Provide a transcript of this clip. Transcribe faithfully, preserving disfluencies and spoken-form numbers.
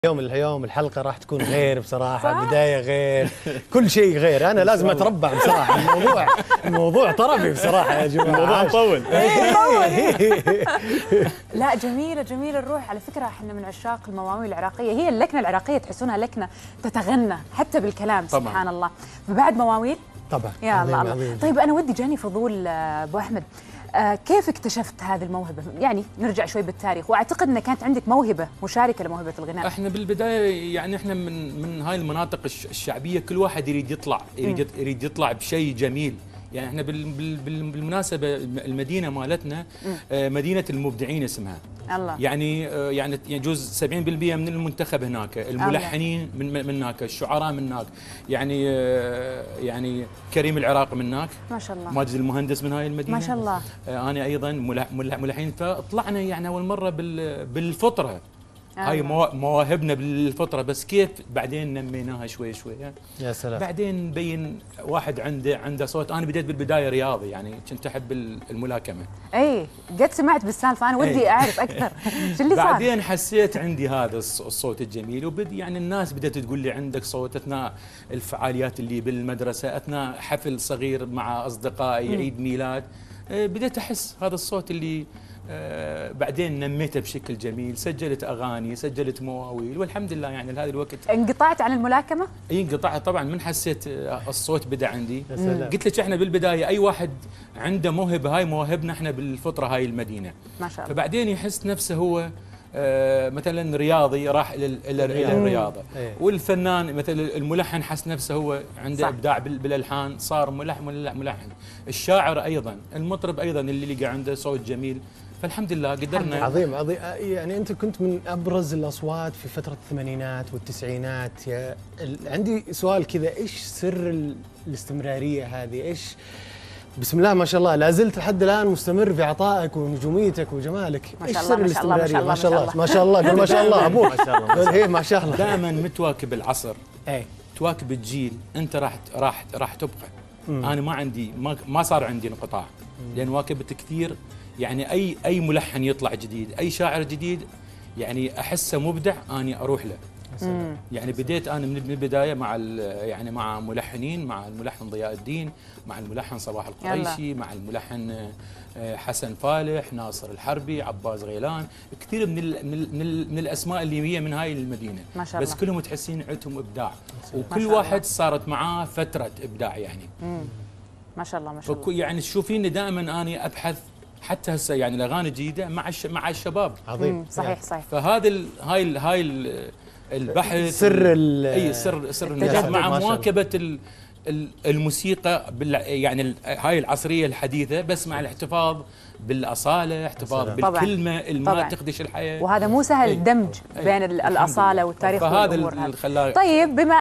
اليوم اليوم الحلقة راح تكون غير بصراحة. بداية غير، كل شيء غير. أنا لازم أتربع بصراحة. الموضوع الموضوع طربي بصراحة يا جماعة. الموضوع مطول. لا جميلة جميلة الروح. على فكرة احنا من عشاق المواويل العراقية، هي اللكنة العراقية تحسونها لكنة تتغنى حتى بالكلام. طبعا. سبحان الله. فبعد مواويل طبعا. يا الله الله. طيب أنا ودي جاني فضول أبو أحمد، آه كيف اكتشفت هذه الموهبة؟ يعني نرجع شوي بالتاريخ، واعتقد ان كانت عندك موهبة مشاركة لموهبة الغناء. احنا بالبداية يعني احنا من من هاي المناطق الشعبية، كل واحد يريد يطلع يريد يريد يطلع بشيء جميل. يعني احنا بالمناسبة المدينة مالتنا مدينة المبدعين اسمها. الله. يعني يعني يجوز سبعين بالمئة من المنتخب هناك، الملحنين من من هناك، الشعراء من هناك، يعني يعني كريم العراق من هناك ما شاء الله، ماجد المهندس من هاي المدينة ما شاء الله. انا ايضا ملحنين. فطلعنا يعني اول مرة بالفطرة. هاي مواهبنا بالفطره، بس كيف بعدين نميناها شوي شوي. يا سلام. بعدين نبين واحد عنده عنده صوت. انا بديت بالبدايه رياضي، يعني كنت احب الملاكمه. اي قد سمعت بالسالفه، انا ودي اعرف اكثر شو اللي صار. بعدين حسيت عندي هذا الصوت الجميل، وبدي يعني الناس بدات تقول لي عندك صوت اثناء الفعاليات اللي بالمدرسه، اثناء حفل صغير مع اصدقائي، عيد ميلاد. بديت احس هذا الصوت اللي آه بعدين نميته بشكل جميل. سجلت اغاني، سجلت مواويل، والحمد لله يعني لهذا الوقت. انقطعت عن الملاكمه؟ اي انقطعت طبعا. من حسيت الصوت بدا عندي. قلت لك احنا بالبدايه اي واحد عنده موهبه، هاي مواهبنا احنا بالفطره هاي المدينه. ما شاء الله. فبعدين يحس نفسه هو آه مثلا رياضي، راح الى الى الرياضه. والفنان مثلا الملحن حس نفسه هو عنده صح. ابداع بالالحان، صار ملحن ملحن. الشاعر ايضا، المطرب ايضا اللي لقى عنده صوت جميل. فالحمد لله قدرنا. عظيم عظيم. يعني انت كنت من ابرز الاصوات في فتره الثمانينات والتسعينات. يا عندي سؤال كذا، ايش سر الاستمراريه هذه؟ ايش بسم الله ما شاء الله لا زلت لحد الان مستمر في عطائك ونجوميتك وجمالك؟ ايش سر الاستمراريه؟ ما شاء الله ما شاء الله قول ما شاء الله ابوك. ما شاء الله ايه ما شاء الله. دائما متواكب العصر، اي تواكب الجيل. انت راح راح راح تبقى. مم. انا ما عندي ما, ما صار عندي انقطاع، لان واكبت كثير. يعني اي اي ملحن يطلع جديد، اي شاعر جديد يعني احسه مبدع، اني اروح له. مم. يعني بديت انا من البدايه مع يعني مع ملحنين، مع الملحن ضياء الدين، مع الملحن صباح القريشي، يلا. مع الملحن حسن فالح، ناصر الحربي، عباس غيلان. كثير من ال من, ال من الاسماء اللي هي من هاي المدينه. ما شاء الله. بس كلهم تحسين عندهم ابداع، وكل واحد صارت معاه فتره ابداع يعني. مم. ما شاء الله ما شاء الله. يعني تشوفين دائما اني ابحث حتى هسه يعني الاغاني الجديده مع الش... مع الشباب. عظيم. صحيح صحيح. فهذا ال... هاي ال... هاي ال... البحث، سر ال... اي سر سر النجاح مع مواكبه ال... الموسيقى بال... يعني ال... هاي العصريه الحديثه، بس مع الاحتفاظ بالاصاله، احتفاظ بالكلمه اللي ما تخدش الحياه. وهذا مو سهل الدمج بين الاصاله والتاريخ والامور هذه. طيب بما